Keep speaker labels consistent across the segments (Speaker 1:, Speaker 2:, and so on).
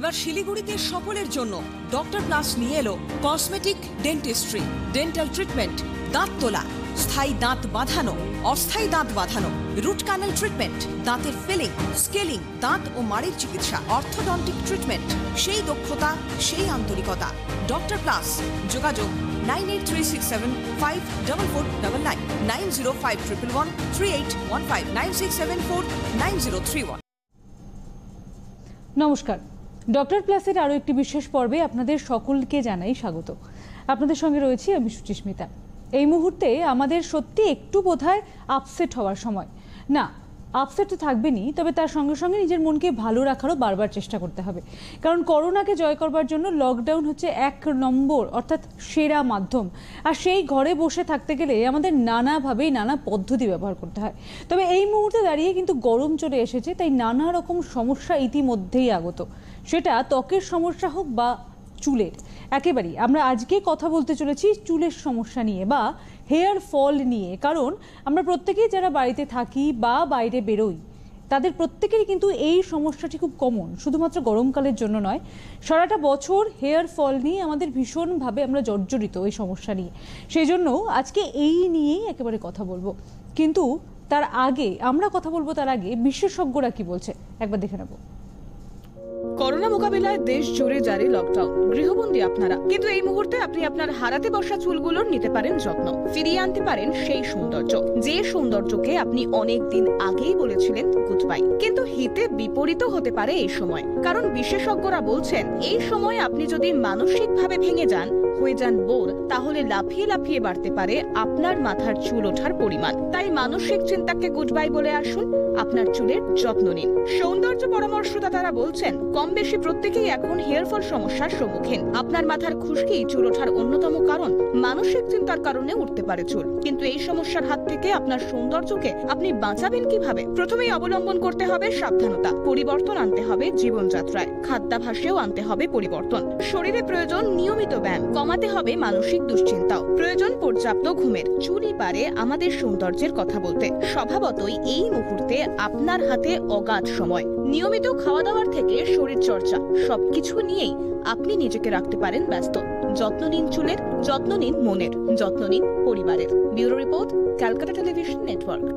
Speaker 1: এবার শিলিগুড়িতে সকলের জন্য ডক্টর প্লাস নিয়ে এলো কসমেটিক ডেন্টিস্ট্রি, ডেন্টাল ট্রিটমেন্ট, দাঁত তোলা, স্থায়ী দাঁত বাঁধানো, অস্থায়ী দাঁত বাঁধানো, রুট ক্যানেল ট্রিটমেন্ট, দাঁতের ফিলিং, স্কেলিং, দাঁত ও মাড়ির চিকিৎসা, অর্থোডন্টিক ট্রিটমেন্ট, সেই দক্ষতা, সেই আন্তরিকতা। ডক্টর প্লাস, যোগাযোগ 9836754499, 9051113815, 96749031।
Speaker 2: নমস্কার, ডক্টর প্লাসের আরও একটি বিশেষ পর্বে আপনাদের সকলকে জানাই স্বাগত। আপনাদের সঙ্গে রয়েছি আমি সুচিস্মিতা। এই মুহূর্তে আমাদের সত্যি একটু বোধহয় আপসেট হওয়ার সময় না, আপসেট তো থাকবেনই, তবে তার সঙ্গে সঙ্গে নিজের মনকে ভালো রাখারও বারবার চেষ্টা করতে হবে। কারণ করোনাকে জয় করবার জন্য লকডাউন হচ্ছে 1 নম্বর অর্থাৎ সেরা মাধ্যম। আর সেই ঘরে বসে থাকতে গেলে আমাদের নানাভাবেই নানা পদ্ধতি ব্যবহার করতে হয়। তবে এই মুহূর্তে দাঁড়িয়ে কিন্তু গরম চলে এসেছে, তাই নানা রকম সমস্যা ইতিমধ্যেই আগত, সেটা ত্বকের সমস্যা হোক বা চুলের। একেবারেই আমরা আজকে কথা বলতে চলেছি চুলের সমস্যা নিয়ে বা হেয়ার ফল নিয়ে। কারণ আমরা প্রত্যেকেই যারা বাড়িতে থাকি বা বাইরে বেরোই তাদের প্রত্যেকেরই কিন্তু এই সমস্যাটি খুব কমন, শুধুমাত্র গরমকালের জন্য নয়, সারাটা বছর হেয়ার ফল নিয়ে আমাদের ভীষণভাবে আমরা জর্জরিত এই সমস্যা নিয়ে। সেই জন্য আজকে এই নিয়েই একেবারে কথা বলবো। কিন্তু তার আগে আমরা কথা বলবো, তার আগে বিশেষজ্ঞরা কি বলছে একবার দেখে নেব।
Speaker 3: করোনা মোকাবিলায় দেশ জুড়ে জারি লকডাউন, গৃহবন্দী আপনারা, কিন্তু এই মুহূর্তে আপনি আপনার হারাতে বসা চুলগুলোর নিতে পারেন যত্ন, ফিরিয়ে আনতে পারেন সেই সৌন্দর্য, যে সৌন্দর্যকে আপনি অনেক দিন আগেই বলেছিলেন গুড বাই। কিন্তু হিতে বিপরীত হতে পারে এই সময়, কারণ বিশেষজ্ঞরা বলছেন এই সময় আপনি যদি মানসিকভাবে ভেঙে যান, হয়ে যান বোর, তাহলে লাফিয়ে লাফিয়ে বাড়তে পারে আপনার মাথার চুল ওঠার পরিমাণ। তাই মানসিক চিন্তাকে গুড বাই বলে আসুন, আপনার চুলের যত্ন নিন। সৌন্দর্য পরামর্শদাতারা বলছেন কম বেশি প্রত্যেকেই এখন হেয়ার ফল সমস্যার সম্মুখীন। আপনার মাথার খুশকি চুল ওঠার অন্যতম কারণ। মানসিক চিন্তার কারণে উঠতে পারে চুল, কিন্তু এই সমস্যার হাত থেকে আপনার সৌন্দর্যকে আপনি বাঁচাবেন কিভাবে? প্রথমেই অবলম্বন করতে হবে সাবধানতা, পরিবর্তন আনতে হবে জীবনযাত্রায়, খাদ্যাভ্যাসেও আনতে হবে পরিবর্তন। শরীরে প্রয়োজন নিয়মিত ব্যায়াম, কমাতে হবে মানসিক দুশ্চিন্তাও, প্রয়োজন পর্যাপ্ত ঘুমের। চুলই পারে আমাদের সৌন্দর্যের কথা বলতে। স্বভাবতই এই মুহূর্তে আপনার হাতে অগাধ সময়। নিয়মিত খাওয়া দাওয়ার থেকে শরীর চর্চা, সবকিছু নিয়েই আপনি নিজেকে রাখতে পারেন ব্যস্ত। যত্ন নিন চুলের, যত্ন নিন মনের, যত্ন নিন পরিবারের। Bureau report, Calcutta television network.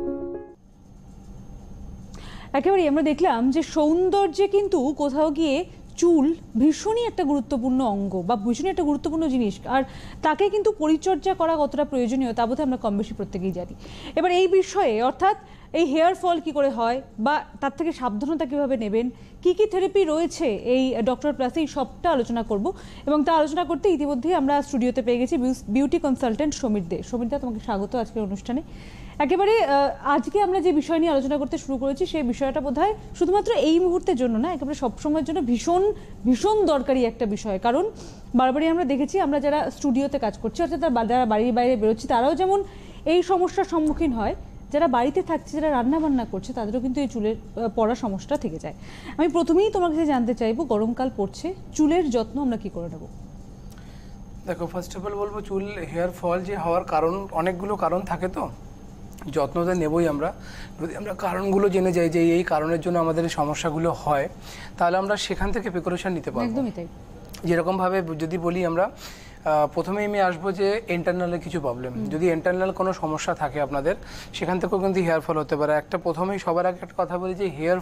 Speaker 2: একেবারেই আমরা দেখলাম যে সৌন্দর্যে কিন্তু কোথাও গিয়ে চুল ভীষণই একটা গুরুত্বপূর্ণ অঙ্গ বা ভীষণই একটা গুরুত্বপূর্ণ জিনিস, আর তাকে কিন্তু পরিচর্যা করা কতটা প্রয়োজনীয় তা বোধহয় আমরা কম বেশি প্রত্যেকেই জানি। এবার এই বিষয়ে অর্থাৎ এই হেয়ার ফল কী করে হয় বা তার থেকে সাবধানতা কীভাবে নেবেন, কি কি থেরাপি রয়েছে এই ডক্টর প্লাসে, এই সবটা আলোচনা করব। এবং তা আলোচনা করতে ইতিমধ্যেই আমরা স্টুডিওতে পেয়ে গেছি বিউটি কনসালটেন্ট সমীর দে। সমীর দা, তোমাকে স্বাগত আজকের অনুষ্ঠানে। একেবারে আজকে আমরা যে বিষয় নিয়ে আলোচনা করতে শুরু করেছি সেই বিষয়টা বোধহয় শুধুমাত্র এই মুহূর্তের জন্য না, একেবারে সবসময়ের জন্য ভীষণ ভীষণ দরকারি একটা বিষয়। কারণ বারবারই আমরা দেখেছি, আমরা যারা স্টুডিওতে কাজ করছি অর্থাৎ যারা বাড়ির বাইরে বেরোচ্ছি তারাও যেমন এই সমস্যার সম্মুখীন হয়, যারা বাড়িতে থাকছে, যারা রান্না বান্না করছে তাদেরও কিন্তু এই চুলের পড়া সমস্যাটা থেকে যায়। আমি প্রথমেই তোমার কাছে জানতে চাইবো, গরমকাল পড়ছে, চুলের যত্ন আমরা কি করে নেবো?
Speaker 4: দেখো, ফার্স্ট অফ অল বলবো, চুল হেয়ার ফল যে হওয়ার কারণ, অনেকগুলো কারণ থাকে, তো যত্নটা নেবই আমরা। যদি আমরা কারণগুলো জেনে যাই যে এই কারণের জন্য আমাদের এই সমস্যাগুলো হয়, তাহলে আমরা সেখান থেকে প্রিপারেশন নিতে পারবো।
Speaker 2: একদমই তাই।
Speaker 4: যেরকমভাবে যদি বলি আমরা, প্রথমেই আমি আসবো যে ইন্টারনালের কিছু প্রবলেম, যদি ইন্টারনাল কোনো সমস্যা থাকে আপনাদের, সেখান থেকেও কিন্তু হেয়ার ফল হতে পারে। প্রথমেই সবার আগে একটা কথা বলি যে হেয়ার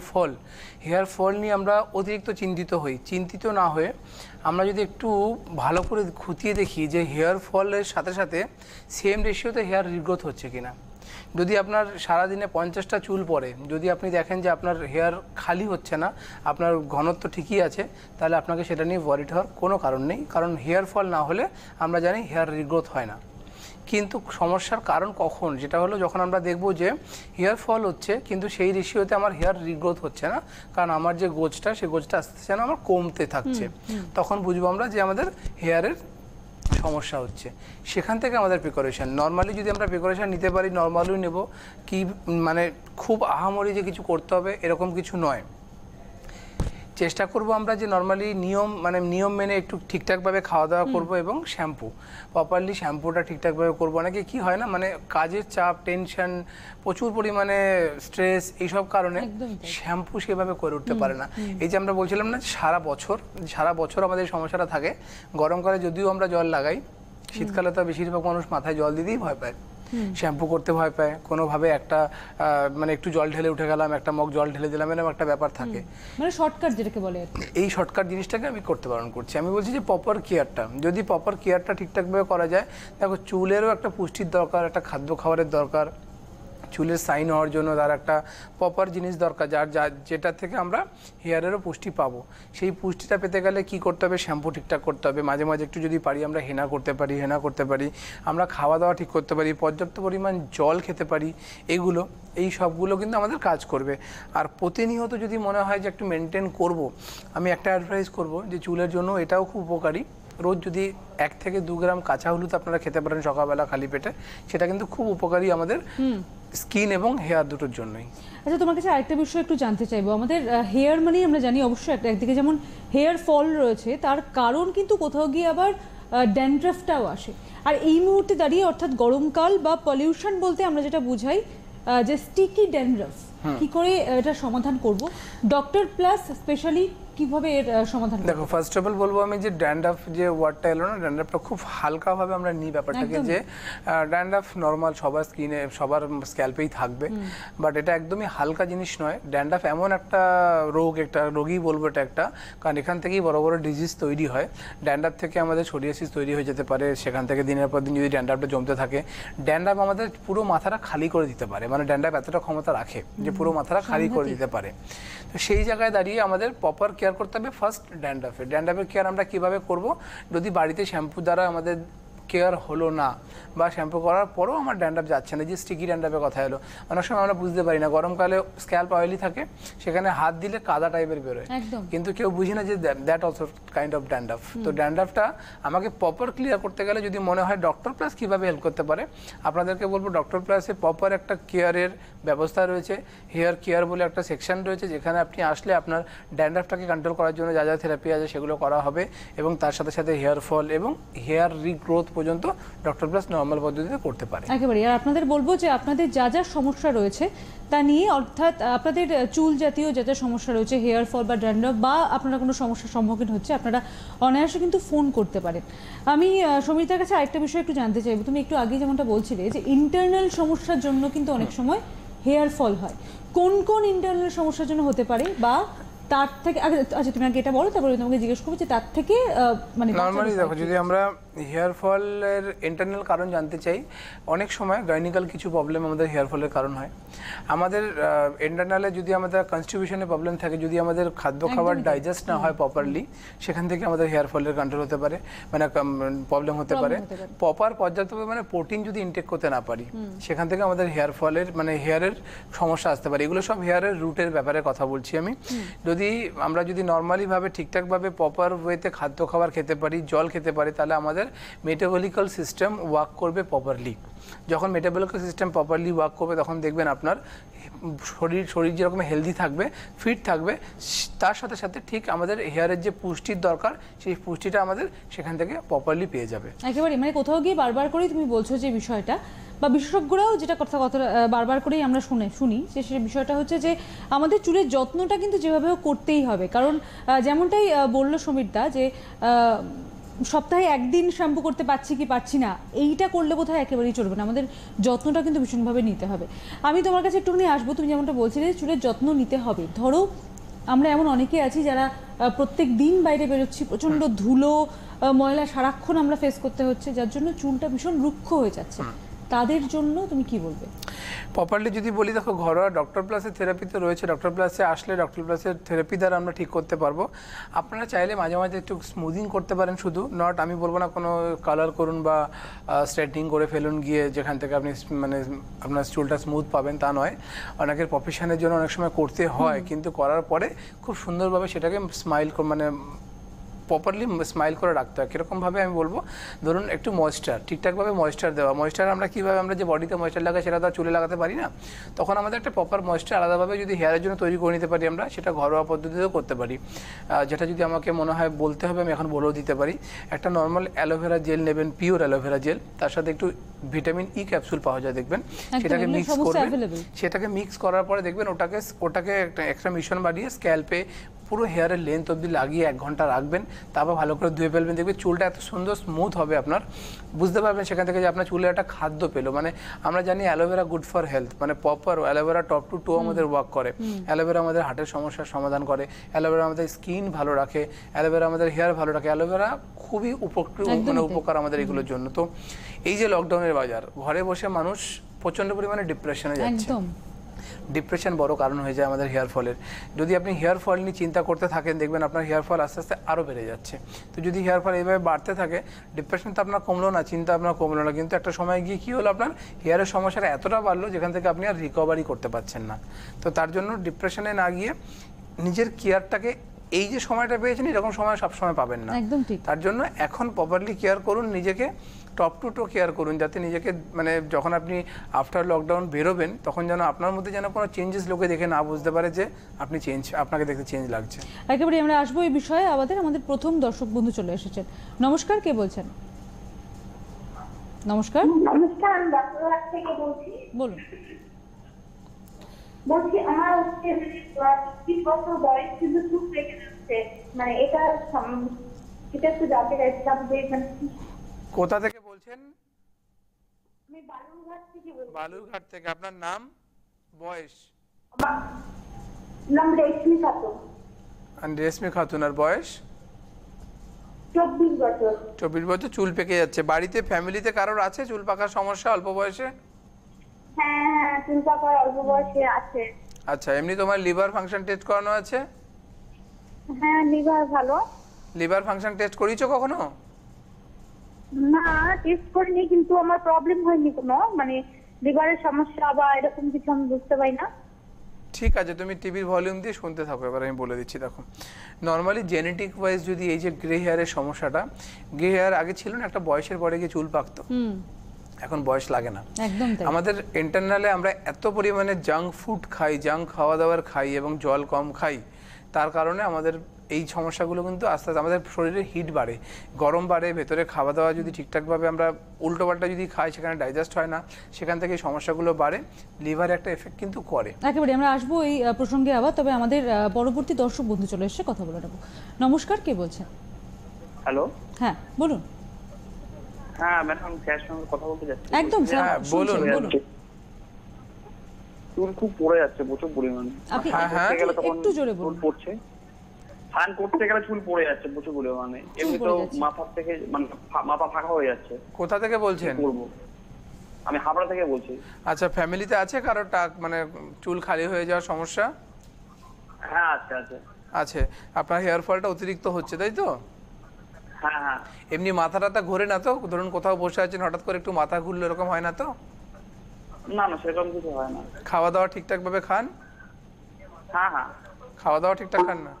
Speaker 4: ফল নিয়ে আমরা অতিরিক্ত চিন্তিত না হয়ে আমরা যদি একটু ভালো করে খুঁটিয়ে দেখি যে হেয়ার ফলের সাথে সাথে সেম রেশিওতে হেয়ার রিগ্রোথ হচ্ছে কিনা। যদি আপনার সারাদিনে 50টা চুল পড়ে, যদি আপনি দেখেন যে আপনার হেয়ার খালি হচ্ছে না, আপনার ঘনত্ব ঠিকই আছে, তাহলে আপনাকে সেটা নিয়ে ওয়ারিড হওয়ার কোনো কারণ নেই। কারণ হেয়ার ফল না হলে আমরা জানি হেয়ার রিগ্রোথ হয় না। কিন্তু সমস্যার কারণ কখন, যেটা হলো যখন আমরা দেখব যে হেয়ার ফল হচ্ছে কিন্তু সেই রেশিওতে আমার হেয়ার রিগ্রোথ হচ্ছে না, কারণ আমার যে গোজটা, সেই গোজটা আস্তে আস্তে যেন আমার কমতে থাকছে, তখন বুঝবো আমরা যে আমাদের হেয়ারের সমস্যা হচ্ছে। সেখান থেকে আমাদের প্রিপারেশন, নর্মালি যদি আমরা প্রিপারেশন নিতে পারি, নর্মালিও নেব, কি মানে খুব আহামরি যে কিছু করতে হবে এরকম কিছু নয়। চেষ্টা করব আমরা যে নর্মালি নিয়ম মেনে একটু ঠিকঠাকভাবে খাওয়া দাওয়া করব এবং শ্যাম্পু প্রপারলি শ্যাম্পুটা ঠিকঠাকভাবে করব। অনেকে কি হয় না মানে কাজের চাপ, টেনশন, প্রচুর পরিমাণে স্ট্রেস, এইসব কারণে শ্যাম্পু সেভাবে করে উঠতে পারে না। এই যে আমরা বলছিলাম না সারা বছর আমাদের এই সমস্যাটা থাকে। গরমকালে যদিও আমরা জল লাগাই, শীতকালে তো বেশিরভাগ মানুষ মাথায় জল দিতেই ভয় পায়, শ্যাম্পু করতে ভয় পায়, কোনোভাবে একটা মানে একটু জল ঢেলে উঠে গেলাম, একটা মগ জল ঢেলে দিলাম, এরকম একটা ব্যাপার থাকে,
Speaker 2: মানে শর্টকাট যেটাকে বলে।
Speaker 4: এই শর্টকাট জিনিসটাকে আমি করতে বারণ করছি। আমি বলছি যে প্রপার কেয়ারটা, যদি প্রপার কেয়ারটা ঠিকঠাকভাবে করা যায়, দেখো চুলেরও একটা পুষ্টির দরকার, একটা খাদ্য খাবারের দরকার, চুলের সাইন হওয়ার জন্য তার একটা প্রপার জিনিস দরকার, যেটা থেকে আমরা হেয়ারেরও পুষ্টি পাবো। সেই পুষ্টিটা পেতে গেলে কি করতে হবে, শ্যাম্পু ঠিকঠাক করতে হবে, মাঝে মাঝে একটু যদি পারি আমরা হেনা করতে পারি, আমরা খাওয়া দাওয়া ঠিক করতে পারি, পর্যাপ্ত পরিমাণ জল খেতে পারি, এই সবগুলো কিন্তু আমাদের কাজ করবে। আর প্রতিনিয়ত যদি মনে হয় যে একটু মেনটেন করব, আমি একটা অ্যাডভাইস করব যে চুলের জন্য এটাও খুব উপকারী, রোজ যদি 1 থেকে 2 গ্রাম কাঁচা হলুদ আপনারা খেতে পারেন সকালবেলা খালি পেটে, সেটা কিন্তু খুব উপকারী আমাদের স্কিন এবং হেয়ার দুটোর জন্যই।
Speaker 2: আচ্ছা, তোমার কাছে আরেকটা বিষয় একটু জানতে চাইবো। আমাদের হেয়ার মানে আমরা জানি অবশ্যই একদিকে যেমন হেয়ার ফল রয়েছে, তার কারণ কিন্তু কোথাও গিয়ে আবার ড্যান্ড্রাফটাও আসে। আর এই মুহূর্তে দাঁড়িয়ে, অর্থাৎ গরমকাল বা পলিউশন বলতে আমরা যেটা বুঝাই যে স্টিকি ড্যান্ড্রাফ, কি করে এটা সমাধান করব? ডক্টর প্লাস স্পেশালি কিভাবে এর সমাধান?
Speaker 4: দেখো, ফার্স্ট অফ অল বলবো আমি যে ড্যান্ড্রাফ যে ওয়ার্ডটা এলো না, ড্যান্ড্রাফটা খুব হালকাভাবে আমরা নিই ব্যাপারটাকে, যে ড্যান্ড্রাফ নর্মাল সবার স্কিনে সবার স্ক্যাল্পেই থাকবে, বাট এটা একদমই হালকা জিনিস নয়। ড্যান্ড্রাফ এমন একটা রোগই বলবো এটা একটা, কারণ এখান থেকেই বড় বড় ডিজিজ তৈরি হয়। ড্যান্ড্রাফ থেকে আমাদের সোরিয়াসিস তৈরি হয়ে যেতে পারে, সেখান থেকে দিনের পর দিন যদি ড্যান্ড্রাফটা জমতে থাকে, ড্যান্ড্রাফ আমাদের পুরো মাথাটা খালি করে দিতে পারে, মানে ড্যান্ড্রাফ এতটা ক্ষমতা রাখে যে পুরো মাথাটা খালি করে দিতে পারে। তো সেই জায়গায় দাঁড়িয়ে আমাদের প্রপার কেয়ার করতে হবে। ফার্স্ট ড্যান্ড্রাফের কেয়ার আমরা কিভাবে করব? যদি বাড়িতে শ্যাম্পু দ্বারা আমাদের কেয়ার হলো না, বা শ্যাম্পু করার পরেও আমার ড্যান্ড্রাফ যাচ্ছে না, যে স্টিকি ড্যান্ড্রাফের কথা এলো, অনেক সময় আমরা বুঝতে পারি না, গরমকালে স্ক্যাল্প অয়েলি থাকে, সেখানে হাত দিলে কাদা টাইপের বেরোয়, কিন্তু কেউ বুঝি না যে that also kind of dandruff. তো ড্যান্ড্রাফটা আমাকে প্রপার ক্লিয়ার করতে গেলে যদি মনে হয় ডক্টর প্লাস কীভাবে হেল্প করতে পারে, আপনাদেরকে বলবো ডক্টর প্লাসে প্রপার একটা কেয়ারের ব্যবস্থা রয়েছে, হেয়ার কেয়ার বলে একটা সেকশন রয়েছে, যেখানে আপনি আসলে আপনার ড্যান্ড্রাফটাকে কন্ট্রোল করার জন্য যা যা থেরাপি আছে সেগুলো করা হবে, এবং তার সাথে সাথে হেয়ার ফল এবং হেয়ার রিগ্রোথ পর্যন্ত ডক্টর প্লাস নর্মাল পদ্ধতিতে করতে পারে
Speaker 2: একেবারে। আর আপনাদের বলবো যে আপনাদের যা যা সমস্যা রয়েছে তা নিয়ে, অর্থাৎ আপনাদের চুল জাতীয় যা যা সমস্যা রয়েছে, হেয়ার ফল বা ড্যান্ড্রাফ, বা আপনারা কোনো সমস্যার সম্মুখীন হচ্ছে, আপনারা অনায়াসে কিন্তু ফোন করতে পারেন। আমি সমীতার কাছে আরেকটা বিষয় একটু জানতে চাইবো। তুমি একটু আগে যেমনটা বলছিলে যে ইন্টারনাল সমস্যার জন্য কিন্তু অনেক সময় হেয়ার ফল হয়, কোন কোন ইন্টারনাল সমস্যার জন্য হতে পারে, বা তার থেকে আচ্ছা তুমি আগে এটা বলো, তারপরে তোমাকে জিজ্ঞেস করবো যে তার থেকে মানে
Speaker 4: নরমালি দেখো, যদি আমরা হেয়ার ফলের ইন্টারনাল কারণ জানতে চাই, অনেক সময় গাইনিক্যাল কিছু প্রবলেম আমাদের হেয়ার ফলের কারণ হয়। আমাদের ইন্টারনালে যদি আমাদের কনস্টিটিউশনের প্রবলেম থাকে, যদি আমাদের খাদ্য খাবার ডাইজেস্ট না হয় প্রপারলি, সেখান থেকে আমাদের হেয়ার ফলের কন্ট্রোল হতে পারে, মানে প্রবলেম হতে পারে। প্রপার পর্যাপ্ত পরিমাণে প্রোটিন যদি ইনটেক করতে না পারি, সেখান থেকে আমাদের হেয়ার ফলের মানে হেয়ারের সমস্যা আসতে পারে। এগুলো সব হেয়ারের রুটের ব্যাপারে কথা বলছি আমি। যদি আমরা নর্মালিভাবে ঠিকঠাকভাবে প্রপার ওয়েতে খাদ্য খাবার খেতে পারি, জল খেতে পারি, তাহলে আমাদের মেটাবলিক্যাল সিস্টেম ওয়ার্ক করবে প্রপারলি। যখন মেটাবলিক্যাল সিস্টেম প্রপারলি ওয়ার্ক করবে, তখন দেখবেন আপনার শরীর যেরকম হেলদি থাকবে, ফিট থাকবে, তার সাথে সাথে ঠিক আমাদের হেয়ারের যে পুষ্টির দরকার, সেই পুষ্টিটা আমাদের সেখান থেকে প্রপারলি পেয়ে যাবে।
Speaker 2: একেবারে, মানে কোথাও গিয়ে বারবার করেই তুমি বলছো যে বিষয়টা, বা বিশেষজ্ঞরাও যেটা কথা বারবার করেই আমরা শুনি যে সে বিষয়টা হচ্ছে যে আমাদের চুলের যত্নটা কিন্তু যেভাবে করতেই হবে। কারণ যেমনটাই বললো সমীরদা যে সপ্তাহে একদিন শ্যাম্পু করতে পারছি কি পারছি না, এইটা করলে বোধহয় একেবারেই চলবে না, আমাদের যত্নটা কিন্তু ভীষণভাবে নিতে হবে। আমি তোমার কাছে একটুখানি আসবো, তুমি যেমনটা বলছিলে চুলের যত্ন নিতে হবে। ধরো আমরা এমন অনেকে আছি যারা প্রত্যেক দিন বাইরে বেরোচ্ছি, প্রচণ্ড ধুলো ময়লা সারাক্ষণ আমরা ফেস করতে হচ্ছে, যার জন্য চুলটা ভীষণ রুক্ষ হয়ে যাচ্ছে, তাদের জন্য তুমি কি বলবে?
Speaker 4: প্রপারলি যদি বলি, দেখো ঘরোয়া ডক্টর প্লাসের থেরাপি তো রয়েছে, ডক্টর প্লাসে আসলে ডক্টর প্লাসের থেরাপি দ্বারা আমরা ঠিক করতে পারবো। আপনারা চাইলে মাঝে মাঝে একটু স্মুদিং করতে পারেন, শুধু নট, আমি বলবো না কোনো কালার করুন বা স্ট্রেটনিং করে ফেলুন গিয়ে, যেখান থেকে আপনি মানে আপনার চুলটা স্মুথ পাবেন তা নয়। অনেকের প্রফেশনের জন্য অনেক সময় করতে হয়, কিন্তু করার পরে খুব সুন্দরভাবে সেটাকে স্মাইল মানে প্রপারলি স্মাইল করে রাখতে হয়। কীরকমভাবে আমি বলবো, ধরুন একটু ময়েশ্চার, ঠিকঠাকভাবে ময়েশ্চার দেওয়া। ময়েশ্চার আমরা কীভাবে, আমরা যে বডিতে ময়েশ্চার লাগাই সেটা তো আর চুলে লাগাতে পারি না, তখন আমাদের একটা প্রপার ময়েশ্চার আলাদাভাবে যদি হেয়ারের জন্য তৈরি করে নিতে পারি আমরা, সেটা ঘরোয়া পদ্ধতিতেও করতে পারি। যেটা যদি আমাকে মনে হয় বলতে হবে আমি এখন বলেও দিতে পারি। একটা নর্মাল অ্যালোভেরা জেল নেবেন, পিওর অ্যালোভেরা জেল, তার সাথে একটু ভিটামিন ই ক্যাপসুল পাওয়া যায় দেখবেন, সেটাকে মিক্স করবেন। সেটাকে মিক্স করার পরে দেখবেন ওটাকে একটা মিশ্রণ বানিয়ে স্ক্যাল্পে পুরো হেয়ারের লেন্থ অবধি লাগিয়ে 1 ঘন্টা রাখবেন, তারপর ভালো করে ধুয়ে ফেলবেন। দেখবেন চুলটা এত সুন্দর স্মুথ হবে, আপনার বুঝতে পারবেন সেখান থেকে যে আপনার চুলে একটা খাদ্য পেলো। মানে আমরা জানি অ্যালোভেরা গুড ফর হেলথ, মানে proper aloe vera top to toe আমাদের ওয়ার্ক করে। অ্যালোভেরা আমাদের হার্টের সমস্যার সমাধান করে, অ্যালোভেরা আমাদের স্কিন ভালো রাখে, অ্যালোভেরা আমাদের হেয়ার ভালো রাখে। অ্যালোভেরা খুবই উপকার আমাদের এগুলোর জন্য। তো এই যে লকডাউনের বাজার, ঘরে বসে মানুষ প্রচন্ড পরিমাণে ডিপ্রেশনে যাচ্ছে। ডিপ্রেশন বড় কারণ হয়ে যায় আমাদের হেয়ার ফলের। যদি আপনি হেয়ার ফল নিয়ে চিন্তা করতে থাকেন, দেখবেন আপনার হেয়ার ফল আস্তে আস্তে আরও বেড়ে যাচ্ছে। তো যদি হেয়ার ফল এইভাবে বাড়তে থাকে, ডিপ্রেশন তো আপনার কমলো না, চিন্তা আপনার কমলো না, কিন্তু একটা সময় গিয়ে কী হলো, আপনার হেয়ারের সমস্যাটা এতটা বাড়লো যেখান থেকে আপনি আর রিকভারি করতে পারছেন না। তো তার জন্য ডিপ্রেশনে না গিয়ে নিজের কেয়ারটাকে, এই যে সময়টা পেয়েছেন এরকম সময় সবসময় পাবেন না,
Speaker 2: একদম ঠিক।
Speaker 4: তার জন্য এখন প্রপারলি কেয়ার করুন, নিজেকে টপ টু টো কেয়ার করুন, যাতে নিজেকে মানে যখন আপনি আফটার লকডাউন বেরোবেন তখন যেন আপনার মধ্যে যেন কোনো চেঞ্জেস লোকে দেখে না বুঝতে পারে যে আপনি আপনাকে দেখতে চেঞ্জ লাগছে।
Speaker 2: একেবারে আমরা আসবো এই বিষয়ে। আমাদের প্রথম দর্শক বন্ধু চলে এসেছেন। নমস্কার, কে বলছেন? নমস্কার।
Speaker 5: নমস্কার, আমি বাঁকুড়া থেকে বলছি।
Speaker 2: বলুন।
Speaker 5: বলছি আমার হচ্ছে 30 বছর বয়স, কিন্তু চুল পেকে যাচ্ছে, মানে এটা একটু জানতে চাইছিলাম যে
Speaker 4: কোথা থেকে বলছেন?
Speaker 5: আমি বালুরঘাট থেকে বলছি।
Speaker 4: বালুরঘাট থেকে। আপনার নাম, বয়স?
Speaker 5: নাম রেশমি খাতুন।
Speaker 4: রেশমি খাতুন। আর বয়স?
Speaker 5: 24 বছর।
Speaker 4: 24 বছর। চুল পেকে যাচ্ছে। বাড়িতে ফ্যামিলিতে কারোর আছে চুল পাকার সমস্যা অল্প বয়সে?
Speaker 5: হ্যাঁ, চুল পাকার অল্প বয়সে আছে।
Speaker 4: আচ্ছা, এমনি তোমার লিভার ফাংশন টেস্ট করানো আছে?
Speaker 5: হ্যাঁ, লিভার ভালো।
Speaker 4: লিভার ফাংশন টেস্ট করিয়েছো কখনো?
Speaker 5: না, টেস্ট করিনি, কিন্তু আমার প্রবলেম হয়নি কোনো, মানে লিভারের সমস্যা বা এরকম কিছু আমি বুঝতে পারি না।
Speaker 4: ঠিক আছে, তুমি টিভির ভলিউম দিয়ে শুনতে থাকো। এবার আমি বলে দিচ্ছি। দেখো, নর্মালি জেনেটিক ওয়াইজ যদি এই যে গ্রে হেয়ারের সমস্যাটা, গ্রে হেয়ার আগে ছিল না, একটা বয়সের পরে গিয়ে চুল পাকতো, এখন বয়স লাগে না।
Speaker 2: একদম তাই।
Speaker 4: আমাদের ইন্টারনালে আমরা এত পরিমাণে জাঙ্ক ফুড খাই, জাঙ্ক খাওয়া দাওয়ার খাই এবং জল কম খাই, তার কারণে আমাদের এই সমস্যাগুলো কিন্তু আস্তে আস্তে আমাদের শরীরে হিট বাড়ে, গরম বাড়ে, ভেতরে খাওয়া দাওয়া যদি ঠিকঠাকভাবে আমরা উল্টোপাল্টা যদি খাই সেখানে ডাইজেস্ট হয় না, সেখান থেকে এই সমস্যাগুলো বাড়ে, লিভারে একটা এফেক্ট কিন্তু করে।
Speaker 2: একেবারে আমরা আসবো এই প্রসঙ্গে আবার। তবে আমাদের পরবর্তী দর্শক বন্ধু চলে এসেছে, কথা বলে নেব। নমস্কার, কে বলছেন?
Speaker 6: হ্যালো।
Speaker 2: হ্যাঁ, বলুন।
Speaker 6: হ্যাঁ ম্যাডাম, স্যার সঙ্গে কথা বলতে যাচ্ছি।
Speaker 2: একদম স্যার,
Speaker 4: বলুন।
Speaker 6: চুল খুব পড়ে যাচ্ছে প্রচুর পরিমাণে।
Speaker 2: আপনি একটু জোরে বলুন।
Speaker 6: চুল পড়ছে, স্নান করতে গেলে চুল পড়ে যাচ্ছে প্রচুর পরিমাণে। এমনি তো মাথা থেকে মানে মাথা ফাঁকা হয়ে যাচ্ছে।
Speaker 4: কোথা থেকে বলছেন?
Speaker 6: আমি হাবড়া থেকে বলছি।
Speaker 4: আচ্ছা, ফ্যামিলিতে আছে কারোর মানে চুল খালি হয়ে যাওয়ার সমস্যা?
Speaker 6: হ্যাঁ আছে আছে
Speaker 4: আছে। আপনার হেয়ার ফলটা অতিরিক্ত হচ্ছে, তাই তো?
Speaker 6: হ্যাঁ হ্যাঁ।
Speaker 4: এমনি মাথা টাথা ঘোরে না তো? ধরুন কোথাও বসে আছেন, হঠাৎ করে একটু মাথা ঘুরলো, এরকম হয় না তো?
Speaker 6: না না, সেরকম কিছু হয় না।
Speaker 4: খাওয়া দাওয়া ঠিকঠাক ভাবে খান?
Speaker 6: হ্যাঁ হ্যাঁ।
Speaker 4: খাওয়া দাওয়া ঠিকঠাক খান না?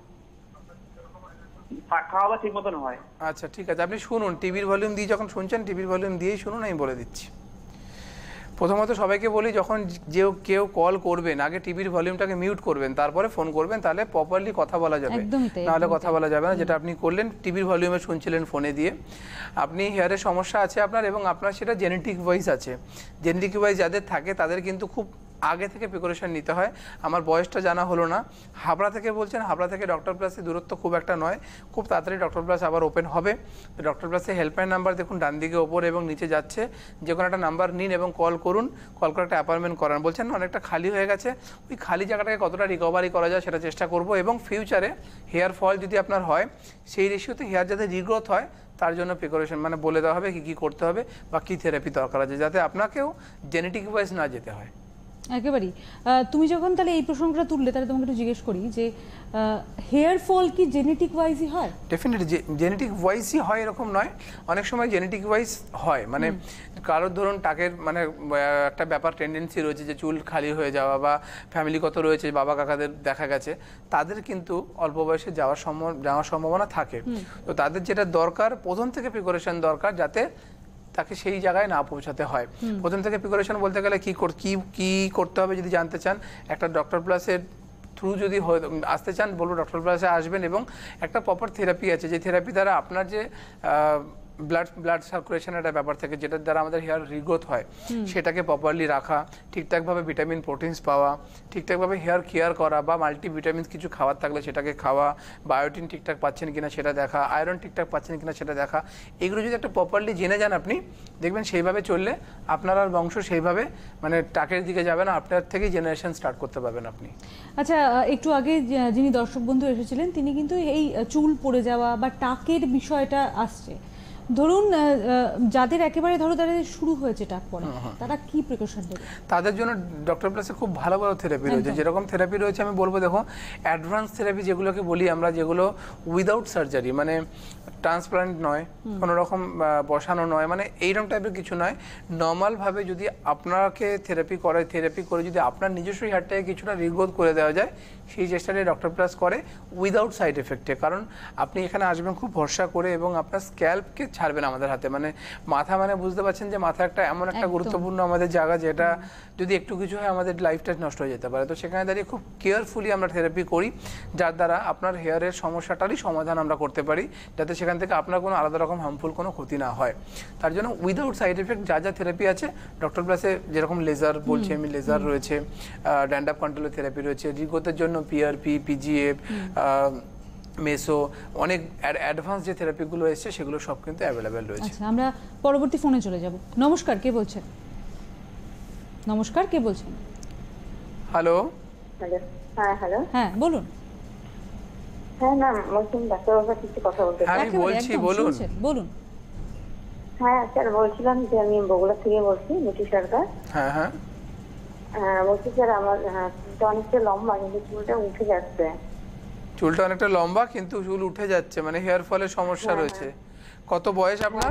Speaker 6: খাওয়া দাওয়া ঠিক মতন হয়।
Speaker 4: আচ্ছা ঠিক আছে, আপনি শুনুন, টিভির ভলিউম দিয়ে যখন শুনছেন টিভির ভলিউম দিয়েই শুনুন, আমি বলে দিচ্ছি। প্রথমত সবাইকে বলি, যখন কেউ কল করবেন আগে টিভির ভলিউমটাকে মিউট করবেন, তারপরে ফোন করবেন, তাহলে প্রপারলি কথা বলা যাবে, নাহলে কথা বলা যাবে না। যেটা আপনি করলেন, টিভির ভলিউমে শুনছিলেন ফোনে দিয়ে, আপনি হেয়ারের সমস্যা আছে আপনার, এবং আপনার সেটা জেনেটিক ওয়াইজ আছে। জেনেটিক ওয়াইজ যাদের থাকে তাদের কিন্তু খুব আগে থেকে প্রিপারেশন নিতে হয়। আমার বয়সটা জানা হলো না। হাবড়া থেকে বলছেন, হাবড়া থেকে ডক্টর প্লাসের দূরত্ব খুব একটা নয়, খুব তাড়াতাড়ি ডক্টর প্লাস আবার ওপেন হবে। ডক্টর প্লাসের হেল্পলাইন নাম্বার দেখুন ডান দিকে ওপরে এবং নিচে যাচ্ছে, যে কোনো একটা নাম্বার নিন এবং কল করুন, কল করে একটা অ্যাপয়েন্টমেন্ট করান। বলছেন অনেকটা খালি হয়ে গেছে, ওই খালি জায়গাটাকে কতটা রিকভারি করা যায় সেটা চেষ্টা করব, এবং ফিউচারে হেয়ার ফল যদি আপনার হয় সেই রেশিওতে হেয়ার যাতে রিগ্রোথ হয় তার জন্য প্রিপারেশন মানে বলে দেওয়া হবে কী কী করতে হবে বা কী থেরাপি দরকার আছে, যাতে আপনাকেও জেনেটিক ওয়াইজ না যেতে হয়।
Speaker 2: একেবারেই। তুমি যখন তাহলে এই প্রসঙ্গটা তুললে, তাহলে তোমাকে একটু জিজ্ঞেস করি যে হেয়ার ফল কি জেনেটিক ওয়াইজই হয়?
Speaker 4: ডেফিনেটলি জেনেটিক ওয়াইজই হয় এরকম নয়, অনেক সময় জেনেটিক ওয়াইজ হয়, মানে কারোর ধরুন টাকের মানে একটা ব্যাপার টেন্ডেন্সি রয়েছে যে চুল খালি হয়ে যাওয়া, বা ফ্যামিলিগত রয়েছে বাবা কাকাদের দেখা গেছে, তাদের কিন্তু অল্প বয়সে যাওয়ার সম্ভাবনা থাকে। তো তাদের যেটা দরকার, প্রথম থেকে প্রিপারেশন দরকার যাতে তাকে সেই জায়গায় না পৌঁছাতে হয়। প্রথম থেকে প্রিপারেশন বলতে গেলে কি করতে হবে যদি জানতে চান, একটা ডক্টর প্লাসের থ্রু যদি আসতে চান বলবো ডক্টর প্লাসে আসবেন, এবং একটা প্রপার থেরাপি আছে যে থেরাপি দ্বারা আপনার যে ব্লাড সার্কুলেশনের একটা ব্যাপার থাকে যেটার দ্বারা আমাদের হেয়ার রিগ্রোথ হয়, সেটাকে প্রপারলি রাখা, ঠিকঠাকভাবে ভিটামিন প্রোটিনস পাওয়া, ঠিকঠাকভাবে হেয়ার কেয়ার করা, বা মাল্টিভিটামিনস কিছু খাবার থাকলে সেটাকে খাওয়া, বায়োটিন ঠিকঠাক পাচ্ছেন কিনা সেটা দেখা, আয়রন ঠিকঠাক পাচ্ছেন কিনা সেটা দেখা, এগুলো যদি একটা প্রপারলি জেনে যান আপনি, দেখবেন সেইভাবে চললে আপনার আর বংশ সেইভাবে মানে টাকের দিকে যাবে না, আপনার থেকেই জেনারেশন স্টার্ট করতে পারবেন আপনি।
Speaker 2: আচ্ছা, একটু আগে যিনি দর্শক বন্ধু এসেছিলেন তিনি কিন্তু এই চুল পড়ে যাওয়া বা টাকের বিষয়টা আসছে, ধরুন যাদের একেবারে তাদের শুরু হয়েছে টাক পড়া, তারা কি প্রিকশন নেবে?
Speaker 4: তাদের জন্য ডক্টর প্লাসে খুব ভালো ভালো থেরাপি রয়েছে। যেরকম থেরাপি রয়েছে আমি বলবো, দেখো অ্যাডভান্স থেরাপি যেগুলোকে বলি আমরা, যেগুলো উইদাউট সার্জারি, মানে ট্রান্সপ্লান্ট নয়, কোনো রকম বসানো নয়, মানে এইরকম টাইপের কিছু নয়, নর্মালভাবে যদি আপনাকে থেরাপি করে যদি আপনার নিজস্ব হেয়ারটাকে কিছুটা রিগ্রোথ করে দেওয়া যায়, সেই চেষ্টাটাই ডক্টর প্লাস করে উইদাউট সাইড এফেক্টে। কারণ আপনি এখানে আসবেন খুব ভরসা করে, এবং আপনার স্ক্যাল্পকে ছাড়বেন আমাদের হাতে, মানে মাথা, মানে বুঝতে পারছেন যে মাথা একটা এমন একটা গুরুত্বপূর্ণ আমাদের জায়গা, যেটা যদি একটু কিছু হয় আমাদের লাইফটা নষ্ট হয়ে যেতে পারে। তো সেখানে দাঁড়িয়ে খুব কেয়ারফুলি আমরা থেরাপি করি, যার দ্বারা আপনার হেয়ারের সমস্যাটারই সমাধান আমরা করতে পারি, যাতে সেখান থেকে আপনার কোনো আলাদা রকম হার্মফুল কোনো ক্ষতি না হয়। তার জন্য উইদাউট সাইড এফেক্ট যা থেরাপি আছে ডক্টর প্লাসে, যেরকম লেজার বলছি আমি, লেজার রয়েছে, ড্যান্ড্রাফ কন্ট্রোলের থেরাপি রয়েছে, রিগ্রোথের জন্য পিআরপি, পিজিএফ, মেসো, অনেক অ্যাডভান্স যে থেরাপিগুলো এসছে সেগুলো সব কিন্তু অ্যাভেলেবেল রয়েছে।
Speaker 2: আচ্ছা, আমরা পরবর্তী ফোনে চলে যাব। নমস্কার, কে বলছেন? নমস্কার, কে বলছেন?
Speaker 4: হ্যালো।
Speaker 5: হ্যাঁ, হ্যালো।
Speaker 2: হ্যাঁ, বলুন।
Speaker 5: হ্যাঁ ম্যাম, বলছি ডাক্তারবাবুর সাথে কিছু কথা বলতে।
Speaker 4: হ্যাঁ, আমি বলছি, বলুন।
Speaker 2: বলুন।
Speaker 5: হ্যাঁ স্যার, বলছিলাম যে আমি বগুড়া থেকে বলছি, মিঠু সরকার।
Speaker 4: হ্যাঁ হ্যাঁ।
Speaker 5: বলছি স্যার, আমার চুলটা অনেকটা লম্বা, কিন্তু চুলটা উঠে যাচ্ছে।
Speaker 4: চুলটা অনেকটা লম্বা কিন্তু চুল উঠে যাচ্ছে, মানে হেয়ার ফলের সমস্যা রয়েছে। কত বয়স আপনার?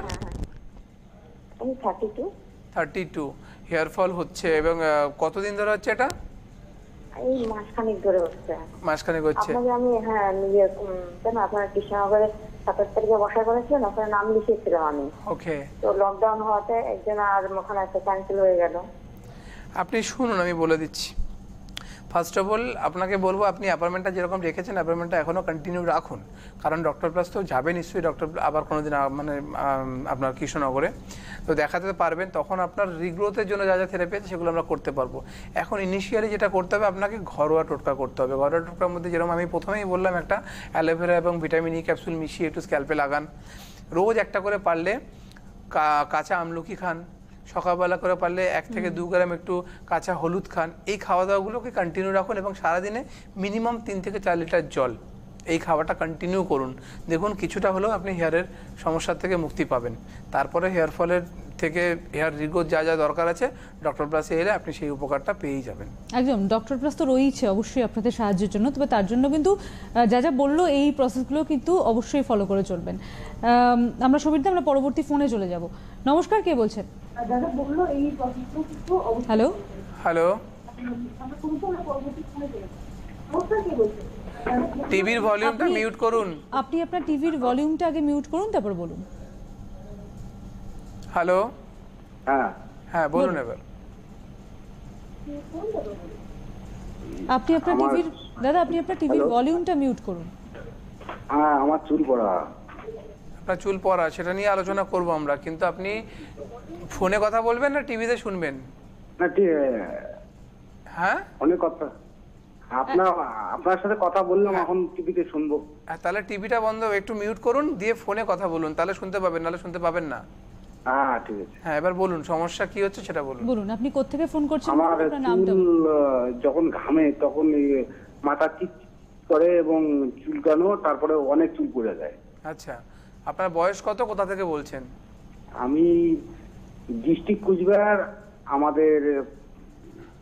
Speaker 5: আমি 32।
Speaker 4: 32। হেয়ার ফল হচ্ছে, এবং কতদিন ধরে হচ্ছে এটা?
Speaker 5: এই মাসখানেক ধরে হচ্ছে।
Speaker 4: মাসখানেক হচ্ছে।
Speaker 5: আপনাকে আমি নিজে কেন আপনার কৃষ্ণনগরে 27 তারিখে বসা করেছিলেন, ওখানে নাম লিখিয়েছিলাম আমি।
Speaker 4: ওকে।
Speaker 5: তো লকডাউন হওয়াতে একজন আর ওখানে একটা ক্যান্সেল হয়ে গেল।
Speaker 4: আপনি শুনুন, আমি বলে দিচ্ছি। ফার্স্ট অফ অল আপনাকে বলবো, আপনি অ্যাপয়েন্টমেন্টটা যেরকম রেখেছেন অ্যাপয়েন্টমেন্টটা এখনও কন্টিনিউ রাখুন, কারণ ডক্টর প্লাস তো যাবে নিশ্চয়ই ডক্টর আবার কোনো দিন মানে আপনার কৃষ্ণনগরে, তো দেখাতে পারবেন, তখন আপনার রিগ্রোথের জন্য যা থেরাপি আছে সেগুলো আমরা করতে পারবো। এখন ইনিশিয়ালি যেটা করতে হবে, আপনাকে ঘরোয়া টোটকা করতে হবে। ঘরোয়া টোটকার মধ্যে যেরকম আমি প্রথমেই বললাম, একটা অ্যালোভেরা এবং ভিটামিন ই ক্যাপসুল মিশিয়ে একটু স্ক্যাল্পে লাগান, রোজ একটা করে পারলে কাঁচা আমলকি খান, সকালবেলা করে পারলে 1 থেকে 2 গ্রাম একটু কাঁচা হলুদ খান। এই খাওয়া দাওয়াগুলোকে কন্টিনিউ রাখুন, এবং সারাদিনে মিনিমাম 3 থেকে 4 লিটার জল, এই খাওয়াটা কন্টিনিউ করুন। দেখুন কিছুটা হলেও আপনি হেয়ারের সমস্যা থেকে মুক্তি পাবেন। তারপরে হেয়ার ফলের থেকে হেয়ার রিগ্রোথ যা যা দরকার আছে ডক্টর প্লাসে এলে আপনি সেই উপকারটা পেয়েই যাবেন।
Speaker 2: একদম, ডক্টর প্লাস তো রয়েছে অবশ্যই আপনাদের সাহায্যের জন্য, তবে তার জন্য কিন্তু যা যা বললো এই প্রসেসগুলো কিন্তু অবশ্যই ফলো করে চলবেন। আমরা সুবিধা, আমরা পরবর্তী ফোনে চলে যাব। নমস্কার, কে বলছেন? হ্যালো।
Speaker 4: হ্যালো। টিভির ভলিউমটা মিউট করুন।
Speaker 2: আপনি আপনার টিভির ভলিউমটা আগে মিউট করুন, তারপর বলুন।
Speaker 4: হ্যালো।
Speaker 7: হ্যাঁ
Speaker 4: হ্যাঁ, বলুন এবার।
Speaker 2: আপনি আপনার টিভির দাদা, আপনি আপনার টিভির ভলিউমটা মিউট করুন।
Speaker 7: হ্যাঁ, আমার চুল পড়া।
Speaker 4: আপনার চুল পড়া, সেটা নিয়ে আলোচনা করব আমরা, কিন্তু আপনি ফোনে কথা বলবেন না টিভিতে শুনবেন?
Speaker 7: না,
Speaker 4: হ্যাঁ,
Speaker 7: অনেক কথা আপনার সাথে কথা বললাম, এখন টিভিতে শুনবো।
Speaker 4: তাহলে টিভিটা বন্ধ, একটু মিউট করুন, দিয়ে ফোনে কথা বলুন, তাহলে শুনতে পাবেন, নাহলে শুনতে পাবেন না।
Speaker 7: হ্যাঁ ঠিক আছে।
Speaker 4: হ্যাঁ, এবার বলুন সমস্যা কি হচ্ছে সেটা বলুন।
Speaker 2: বলুন, আপনি কোত্থেকে ফোন করছেন?
Speaker 7: আমার
Speaker 2: আপনার নামটা
Speaker 7: চুল
Speaker 2: বলুন।
Speaker 7: যখন ঘামে তখন মাথা চিট করে এবং চুলকানো, তারপরে অনেক চুল পড়ে যায়।
Speaker 4: আচ্ছা, আপনার বয়স কত, কোথা থেকে বলছেন?
Speaker 7: আমি ডিস্ট্রিক্ট কুচবিহার, আমাদের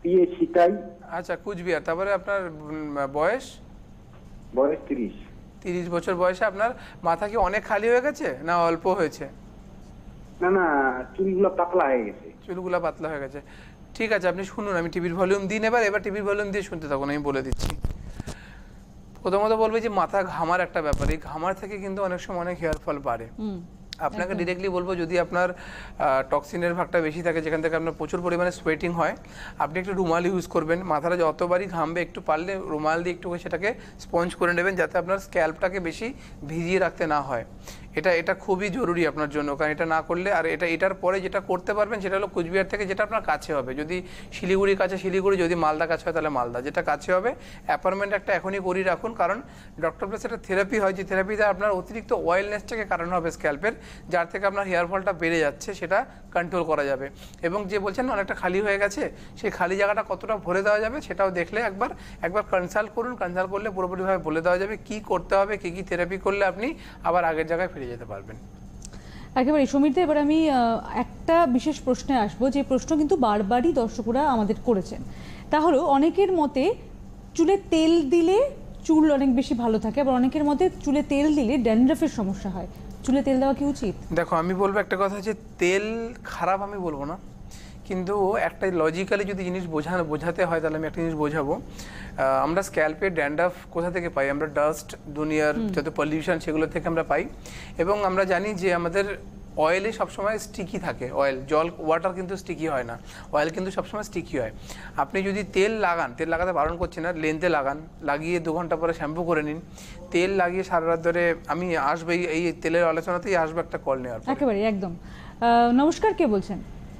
Speaker 7: পিএ সিতাই,
Speaker 4: আচ্ছা, কুচবিহার। তারপরে আপনার বয়স?
Speaker 7: বয়স 30।
Speaker 4: 30 বছর বয়সে আপনার মাথা কি অনেক খালি হয়ে গেছে না অল্প হয়েছে?
Speaker 7: না না, চুলগুলো পাতলা হয়ে গেছে।
Speaker 4: চুলগুলা পাতলা হয়ে গেছে। ঠিক আছে, আপনি শুনুন, আমি টিভির ভলিউম দিন। এবার টিভির ভলিউম দিয়ে শুনতে থাকুন, আমি বলে দিচ্ছি। প্রথমত বলবে যে মাথা ঘামার একটা ব্যাপার, এই ঘামার থেকে কিন্তু অনেক সময় অনেক হেয়ার ফল বাড়ে। আপনাকে ডিরেক্টলি বলবো, যদি আপনার টক্সিনের ভাগটা বেশি থাকে, যেখান থেকে আপনার প্রচুর পরিমাণে সোয়েটিং হয়, আপনি একটু রুমাল ইউজ করবেন। মাথাটা যতবারই ঘামবে একটু পারলে রুমাল দিয়ে একটু সেটাকে স্পঞ্জ করে নেবেন, যাতে আপনার স্ক্যাল্পটাকে বেশি ভিজিয়ে রাখতে না হয়। এটা খুবই জরুরি আপনার জন্য, কারণ এটা না করলে, আর এটার পরে যেটা করতে পারবেন সেটা হলো কুচবিহার থেকে যেটা আপনার কাছে হবে। যদি শিলিগুড়ির কাছে শিলিগুড়ি, যদি মালদা কাছে হয় তাহলে মালদা, যেটা কাছে হবে অ্যাপয়েন্টমেন্ট একটা এখনই করিয়ে রাখুন। কারণ ডক্টর প্লাস একটা থেরাপি হয়, যে থেরাপিতে আপনার অতিরিক্ত অয়েলনেসটাকে কারণ হবে স্ক্যাল্পের, যার থেকে আপনার হেয়ার ফলটা বেড়ে যাচ্ছে, সেটা কন্ট্রোল করা যাবে। এবং যে বলছেন অনেকটা খালি হয়ে গেছে, সেই খালি জায়গাটা কতটা ভরে দেওয়া যাবে সেটাও দেখলে একবার কনসাল্ট করুন। কনসাল্ট করলে পুরোপুরিভাবে বলে দেওয়া যাবে কি করতে হবে, কী থেরাপি করলে আপনি আবার আগের জায়গায় ফিরে যেতে পারবেন।
Speaker 2: একেবারে সমীরদা, এবার আমি একটা বিশেষ প্রশ্নে আসবো, যে প্রশ্ন কিন্তু বারবারই দর্শকরা আমাদের করেছেন। তা হলো, অনেকের মতে চুলে তেল দিলে চুল অনেক বেশি ভালো থাকে, আবার অনেকের মতে চুলে তেল দিলে ড্যান্ড্রাফের সমস্যা হয়। চুলে তেল দেওয়া কি উচিত?
Speaker 4: দেখো, আমি বলবো একটা কথা, যে তেল খারাপ আমি বলবো না, কিন্তু একটা লজিক্যালি যদি জিনিস বোঝাতে হয় তাহলে আমি একটা জিনিস বোঝাবো। আমরা স্ক্যাল্পে ড্যান্ড্রাফ কোথা থেকে পাই? আমরা ডাস্ট, দুনিয়ার যত পলিউশন সেগুলো থেকে আমরা পাই। এবং আমরা জানি যে আমাদের অয়েলে সবসময় স্টিকি থাকে। অয়েল, ওয়াটার কিন্তু স্টিকি হয় না, অয়েল কিন্তু সবসময় স্টিকি হয়। আপনি যদি তেল লাগাতে বারণ করছি না, লেন্থে লাগান, লাগিয়ে 2 ঘন্টা পরে শ্যাম্পু করে নিন। তেল লাগিয়ে সারা রাত ধরে, আমি আসবো এই তেলের আলোচনাতেই আসবো একটা কল নেওয়ার পর।
Speaker 2: একেবারে একদম। নমস্কার, কে বলছেন?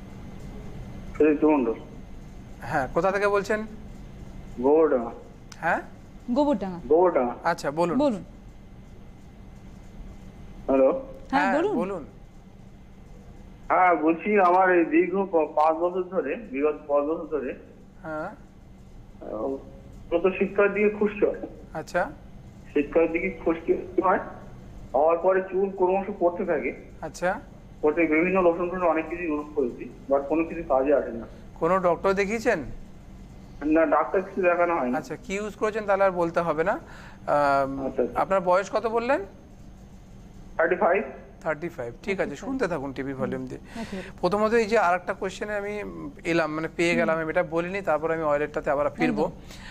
Speaker 4: হ্যাঁ, কোথা থেকে বলছেন?
Speaker 7: গোবরডাঙ্গা।
Speaker 4: হ্যাঁ,
Speaker 2: গোবরডাঙ্গা।
Speaker 4: আচ্ছা, বলুন।
Speaker 7: হ্যালো।
Speaker 2: হ্যাঁ,
Speaker 4: বলুন।
Speaker 7: হ্যাঁ, বলছি আমার এই দীর্ঘ 5 বছর ধরে, বিগত 5 বছর ধরে,
Speaker 4: হ্যাঁ,
Speaker 7: তো শীতকালের দিকে খুশকি হয়।
Speaker 4: আচ্ছা,
Speaker 7: শীতকালের দিকে খুশকি হয়, হওয়ার পরে চুল ক্রমশ পড়তে থাকে।
Speaker 4: আচ্ছা,
Speaker 7: পড়তে বিভিন্ন লোশন অনেক কিছু ইউজ করেছি, বাট কোনো কিছু কাজে আসে না।
Speaker 4: কোনো ডক্টর দেখিয়েছেন?
Speaker 7: না, ডাক্তার কিছু দেখানো হয় না।
Speaker 4: আচ্ছা, কি ইউজ করেছেন তাহলে আর বলতে হবে না।
Speaker 7: আচ্ছা।
Speaker 4: আপনার বয়স কত বললেন?
Speaker 7: 35।
Speaker 4: ঠিক আছে, শুনতে থাকুন টিভি ভলিউম দিয়ে। প্রথমত এই যে আরেকটা কোশ্চেনে আমি এলাম, মানে পেয়ে গেলাম, আমি এটা বলিনি, তারপর আমি অয়েলেরটাতে আবার ফিরবো।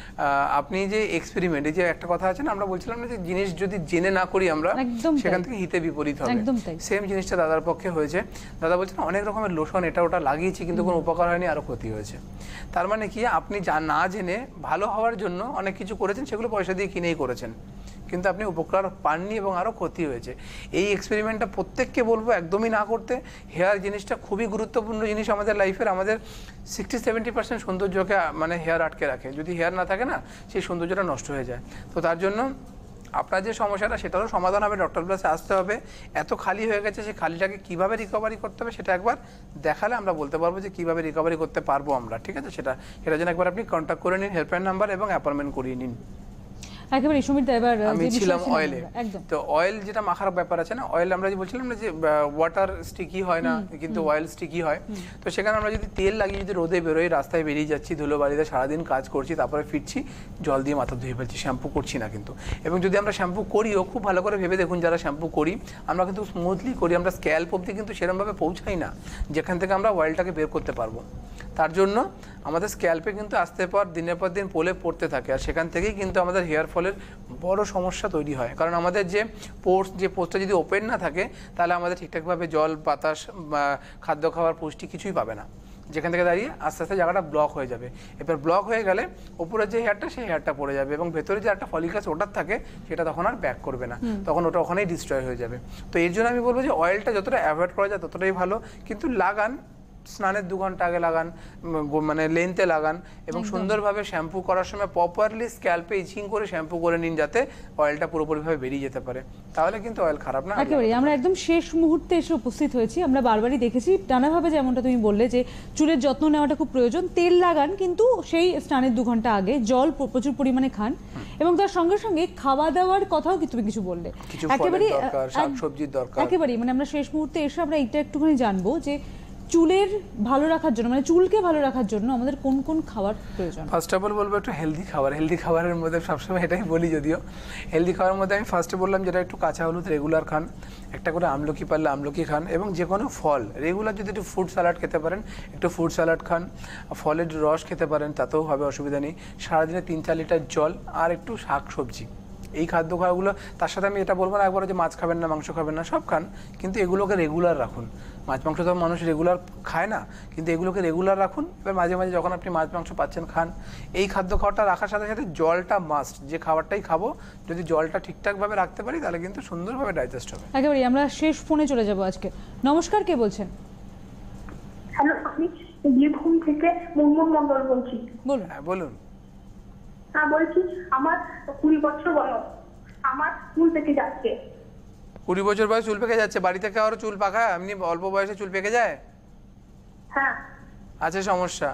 Speaker 4: আপনি যে এক্সপেরিমেন্ট, এই যে একটা কথা আছে না, আমরা বলছিলাম না যে জিনিস যদি জেনে না করি আমরা, সেখান থেকে হিতে বিপরীত হবে। সেম জিনিসটা দাদার পক্ষে হয়েছে। দাদা বলছেন অনেক রকমের লোশন এটা ওটা লাগিয়েছি, কিন্তু কোনো উপকার হয়নি, আরো ক্ষতি হয়েছে। তার মানে কি, আপনি না জেনে ভালো হওয়ার জন্য অনেক কিছু করেছেন, সেগুলো পয়সা দিয়ে কিনেই করেছেন, কিন্তু আপনি উপকার পাননি এবং আরও ক্ষতি হয়েছে। এই এক্সপেরিমেন্টটা প্রত্যেককে বলবো একদমই না করতে। হেয়ার জিনিসটা খুবই গুরুত্বপূর্ণ জিনিস আমাদের লাইফের। আমাদের 60-70% সৌন্দর্যকে মানে হেয়ার আটকে রাখে। যদি হেয়ার না থাকে না, সেই সৌন্দর্যটা নষ্ট হয়ে যায়। তো তার জন্য আপনার যে সমস্যাটা, সেটারও সমাধান হবে, ডক্টর প্লাসে আসতে হবে। এত খালি হয়ে গেছে, সেই খালিটাকে কীভাবে রিকভারি করতে হবে সেটা একবার দেখালে আমরা বলতে পারবো যে কীভাবে রিকভারি করতে পারবো আমরা। ঠিক আছে, সেটার জন্য একবার আপনি কন্ট্যাক্ট করে নিন, হেল্পলাইন নাম্বার এবং অ্যাপয়েন্টমেন্ট করিয়ে নিন।
Speaker 2: একেবারে সমীরদা, এবার
Speaker 4: আমি ছিলাম অয়েলে। তো অয়েল যেটা মাখার ব্যাপার আছে না, অয়েল আমরা যে বলছিলাম না যে ওয়াটার স্টিকি হয় না, কিন্তু অয়েল স্টিকি হয়। তো সেখানে আমরা যদি তেল লাগিয়ে যদি রোদে বেরোই, রাস্তায় বেরিয়ে যাচ্ছি, ধুলো বাড়িতে সারাদিন কাজ করছি, তারপরে ফিরছি, জল দিয়ে মাথা ধুয়ে ফেলছি, শ্যাম্পু করছি না কিন্তু। এবং যদি আমরা শ্যাম্পু করিও, খুব ভালো করে ভেবে দেখুন, যারা শ্যাম্পু করি আমরা কিন্তু স্মুথলি করি, আমরা স্ক্যাল্প অবধি কিন্তু সেরকমভাবে পৌঁছাই না যেখান থেকে আমরা অয়েলটাকে বের করতে পারবো। তার জন্য আমাদের স্ক্যাল্পে কিন্তু আস্তে পর দিনের পর দিন পোলে পড়তে থাকে, আর সেখান থেকেই কিন্তু আমাদের হেয়ার ফলের বড় সমস্যা তৈরি হয়। কারণ আমাদের যে পোর্সটা যদি ওপেন না থাকে, তাহলে আমাদের ঠিকঠাকভাবে জল, বাতাস, খাদ্য খাওয়ার পুষ্টি কিছুই পাবে না, যেখান থেকে দাঁড়িয়ে আস্তে আস্তে জায়গাটা ব্লক হয়ে যাবে। এবার ব্লক হয়ে গেলে উপরের যে হেয়ারটা, সেই হেয়ারটা পড়ে যাবে, এবং ভেতরে যে একটা ফলিকাস ওটার থাকে, সেটা তখন আর ব্যাক করবে না, তখন ওটা ওখানেই ডিস্ট্রয় হয়ে যাবে। তো এর জন্য আমি বলবো যে অয়েলটা যতটা অ্যাভয়েড করা যায় ততটাই ভালো, কিন্তু লাগান, স্নানের 2 ঘন্টা আগে লাগান, মানে লেন্থে লাগান, এবং সুন্দরভাবে শ্যাম্পু করার সময় প্রপারলি স্ক্যাল্পে ইচিং করে শ্যাম্পু করে নিন, যাতে অয়েলটা পুরোপুরিভাবে বেরিয়ে যেতে পারে। তাহলে কিন্তু অয়েল খারাপ না।
Speaker 2: একেবারে আমরা একদম শেষ মুহূর্তে এসে উপস্থিত হয়েছি। আমরা বারবারই দেখেছি নানাভাবে, যেমনটা তুমি বললে যে চুলের যত্ন নেওয়াটা খুব প্রয়োজন। তেল লাগান, কিন্তু সেই স্নানের 2 ঘন্টা আগে, জল প্রচুর পরিমাণে খান, এবং তার সঙ্গে সঙ্গে খাওয়া দাওয়ার কথাও তুমি কিছু বললে, একেবারে
Speaker 4: শাকসবজির দরকার।
Speaker 2: একেবারে মানে আমরা শেষ মুহূর্তে এসে আমরা এইটা একটুখানি জানবো যে চুলের ভালো রাখার জন্য, মানে চুলকে ভালো রাখার জন্য আমাদের কোন কোন খাবার প্রয়োজন?
Speaker 4: ফার্স্ট অফ অল বলবো একটু হেলদি খাবার। হেলদি খাবারের মধ্যে সবসময় এটাই বলি, যদিও হেলদি খাবারের মধ্যে আমি ফার্স্টে বললাম যেটা একটু কাঁচা হলুদ রেগুলার খান, একটা করে আমলকি পারলে আমলকি খান, এবং যে কোনো ফল রেগুলার যদি একটু ফ্রুট স্যালাড খেতে পারেন একটু ফ্রুট স্যালাড খান, ফলের রস খেতে পারেন, তাতেও হবে, অসুবিধা নেই। সারাদিনে 3-4 লিটার জল আর একটু শাক সবজি, এই খাদ্য খাওয়াগুলো। তার সাথে আমি এটা বলবো না একবার যে মাছ খাবেন না, মাংস খাবেন না, সব খান, কিন্তু এগুলোকে রেগুলার রাখুন। মাছ মাংস তো মানুষ রেগুলার খায় না, কিন্তু এগুলোকে রেগুলার রাখুন। এবার মাঝে মাঝে যখন আপনি মাছ মাংস পাচ্ছেন খান। এই খাদ্য খাওয়াটা রাখার সাথে সাথে জলটা মাস্ট, যে খাবারটাই খাবো যদি জলটা ঠিকঠাকভাবে রাখতে পারি তাহলে কিন্তু সুন্দরভাবে ডাইজেস্ট হবে।
Speaker 2: একেবারে আমরা শেষ ফোনে চলে যাব আজকে। নমস্কার, কে বলছেন?
Speaker 5: হ্যালো, আমি বীরভূম থেকে মুনমুন মন্ডল বলছি।
Speaker 2: বলুন।
Speaker 4: হ্যাঁ বলুন।
Speaker 5: হ্যাঁ বলছি, আমার 20 বছর বয়স, আমার চুল পেকে যাচ্ছে।
Speaker 4: 20 বছর বয়স চুল পেকে যাচ্ছে? বাড়িতে কারো চুল পাকা এমনি অল্প বয়সে চুল পেকে যায়?
Speaker 5: হ্যাঁ।
Speaker 4: আছে সমস্যা?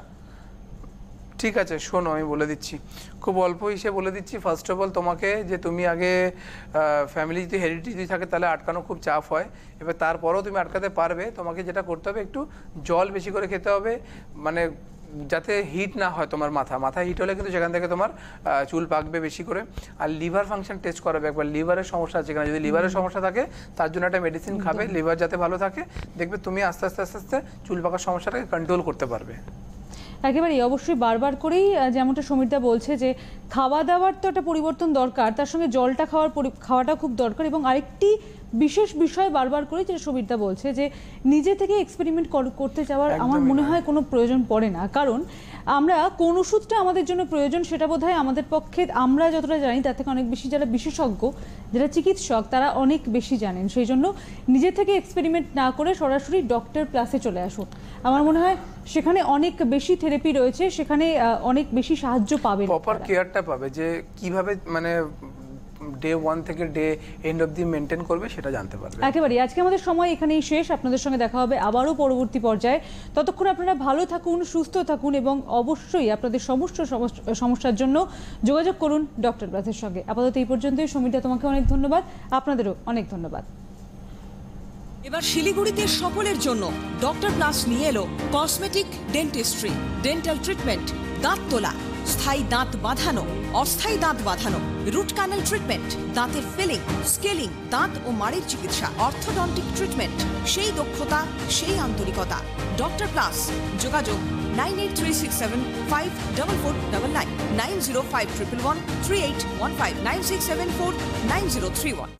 Speaker 4: ঠিক আছে, শোনো আমি বলে দিচ্ছি, খুব অল্প হিসেবে বলে দিচ্ছি। ফার্স্ট অফ অল তোমাকে যে তুমি আগে ফ্যামিলি যদি হেরিডিটি যদি থাকে তাহলে আটকানো খুব চাপ হয়। এবার তারপরেও তুমি আটকাতে পারবে। তোমাকে যেটা করতে হবে একটু জল বেশি করে খেতে হবে, মানে যাতে হিট না হয় তোমার মাথা হিট হলে কিন্তু সেখান থেকে তোমার চুল পাকবে বেশি করে। আর লিভার ফাংশন টেস্ট করাবে একবার, লিভারের সমস্যা আছে কিনা। যদি লিভারের সমস্যা থাকে তার জন্য একটা মেডিসিন খাবে, লিভার যাতে ভালো থাকে, দেখবে তুমি আস্তে আস্তে আস্তে আস্তে চুল পাকার সমস্যাটাকে কন্ট্রোল করতে পারবে।
Speaker 2: একেবারেই, অবশ্যই বারবার করেই যেমনটা সমীরদা বলছে যে খাওয়া দাওয়ার তো একটা পরিবর্তন দরকার, তার সঙ্গে জলটা খাওয়াটা খুব দরকার। এবং আরেকটি বিশেষ বিষয় বারবার করে যেটা সমীরদা বলছে যে নিজে থেকে এক্সপেরিমেন্ট করতে যাওয়ার আমার মনে হয় কোনো প্রয়োজন পড়ে না। কারণ আমরা কোন ওষুধটা আমাদের জন্য প্রয়োজন সেটা বোধহয় আমাদের পক্ষে, আমরা যতটা জানি তার থেকে অনেক বেশি যারা বিশেষজ্ঞ, যারা চিকিৎসক, তারা অনেক বেশি জানেন। সেই জন্য নিজে থেকে এক্সপেরিমেন্ট না করে সরাসরি ডক্টর প্লাসে চলে আসুন। আমার মনে হয় সেখানে অনেক বেশি থেরাপি রয়েছে, সেখানে অনেক বেশি সাহায্য পাবে,
Speaker 4: প্রপার কেয়ারটা পাবে, যে কিভাবে মানে ডে 1 থেকে ডে এন্ড অবধি মেনটেন করবে সেটা জানতে পারবে।
Speaker 2: একেবারেই। আজকে আমাদের সময় এখানেই শেষ। আপনাদের সঙ্গে দেখা হবে আবারও পরবর্তী পর্যায়ে। ততক্ষণ আপনারা ভালো থাকুন, সুস্থ থাকুন এবং অবশ্যই আপনাদের সমস্ত সমস্যার জন্য যোগাযোগ করুন ডক্টর প্লাসের সঙ্গে। আপাতত এই পর্যন্তই। সমীরদা, তোমাকে অনেক ধন্যবাদ, আপনাদেরও অনেক ধন্যবাদ।
Speaker 1: এবার শিলিগুড়িতে সকলের জন্য ডক্টর প্লাস নিয়ে এলো কসমেটিক ডেন্টিস্ট্রি, ডেন্টাল ট্রিটমেন্ট, দাঁত তোলা, স্থায়ী দাঁত বাঁধানো, অস্থায়ী দাঁত বাঁধানো, রুট ক্যানেল ট্রিটমেন্ট, দাঁতের ফিলিং, স্কেলিং, দাঁত ও মাড়ির চিকিৎসা, অর্থোডন্টিক ট্রিটমেন্ট, সেই দক্ষতা, সেই আন্তরিকতা। ডক্টর প্লাস, যোগাযোগ 9836754499, 9051113815, 96749031।